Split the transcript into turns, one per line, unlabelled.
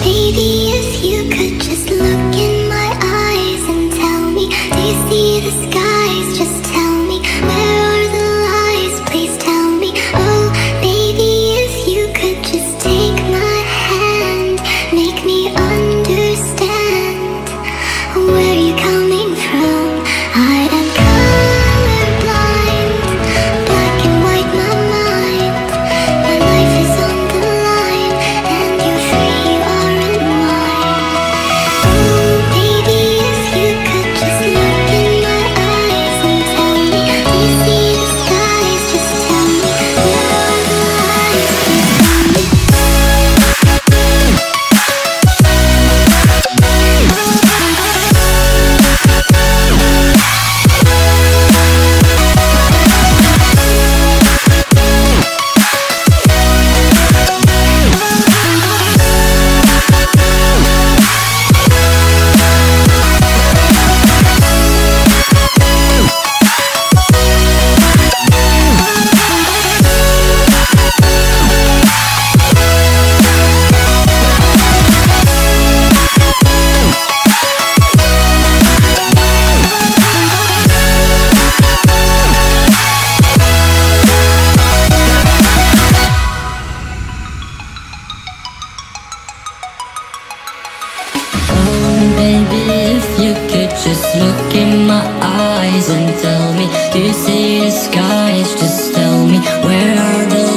Baby, if you could just look in my eyes and tell me, do you see the skies? Just tell me, where are the lies? Please tell me. Oh, baby, if you could just take my hand, make me understand. Where are you coming from? I am colorblind, black and white my mind. My life is on the line, and you're free, you aren't mine. Oh, baby, if you could just look in my eyes and tell me, do you see the skies? Just tell me, where are the lies? Please tell me.
Baby, if you could just look in my eyes and tell me, do you see the skies? Just tell me, where are the